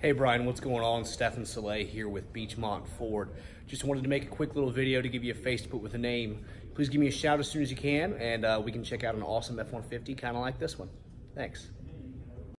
Hey Brian, what's going on? Stefan Soleil here with Beechmont Ford. Just wanted to make a quick little video to give you a face to put with a name. Please give me a shout as soon as you can, and we can check out an awesome F-150 kind of like this one. Thanks.